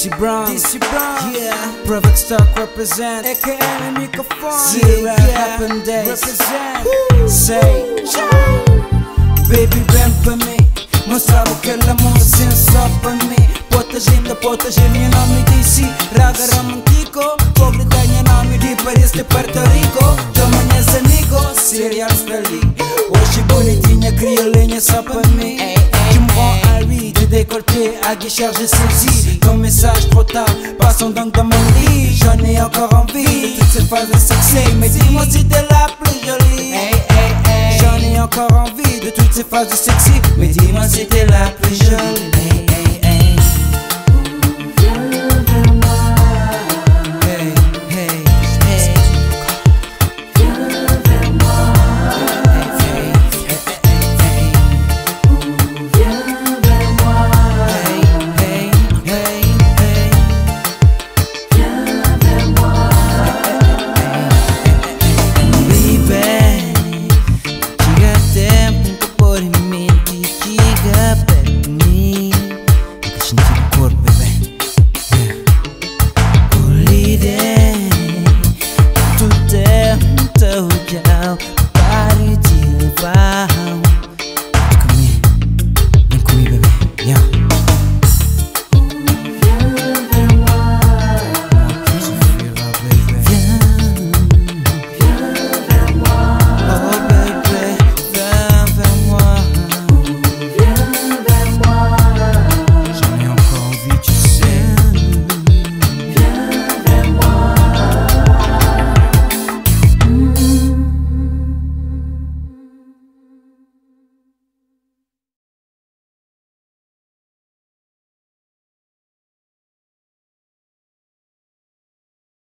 DC Brown, yeah. Perfect Stock represent, aka le microphone. Zero happen days, represent. Say, baby, ven para mí. Mostravo que el amor se para mí. Proteger mi nome DC. Raga romântico, pobretaia nome de Paris de Puerto Rico. Tamanhas amigos, cereais feliz. Hoje bonitinha, criolinha só para mim. Tu me rends envie de décolleter à guicharger celle-ci. Ton message trop tard, passons donc dans mon lit. J'en ai encore envie de toutes ces phases sexy. Mais dis-moi si t'es la plus jolie. J'en ai encore envie de toutes ces phases sexy. Mais dis-moi si t'es la plus jolie.